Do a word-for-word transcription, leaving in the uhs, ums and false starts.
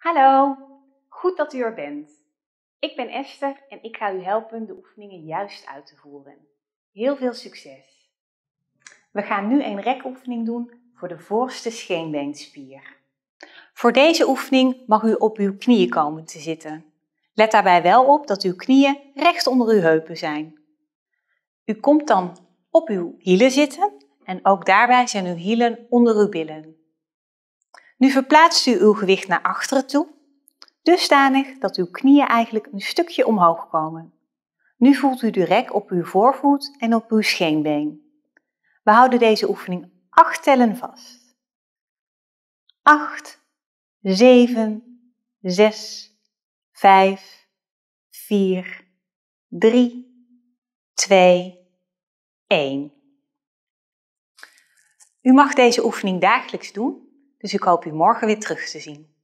Hallo, goed dat u er bent. Ik ben Esther en ik ga u helpen de oefeningen juist uit te voeren. Heel veel succes! We gaan nu een rekoefening doen voor de voorste scheenbeenspier. Voor deze oefening mag u op uw knieën komen te zitten. Let daarbij wel op dat uw knieën recht onder uw heupen zijn. U komt dan op uw hielen zitten en ook daarbij zijn uw hielen onder uw billen. Nu verplaatst u uw gewicht naar achteren toe, dusdanig dat uw knieën eigenlijk een stukje omhoog komen. Nu voelt u de rek op uw voorvoet en op uw scheenbeen. We houden deze oefening acht tellen vast. acht, zeven, zes, vijf, vier, drie, twee, één. U mag deze oefening dagelijks doen, dus ik hoop u morgen weer terug te zien.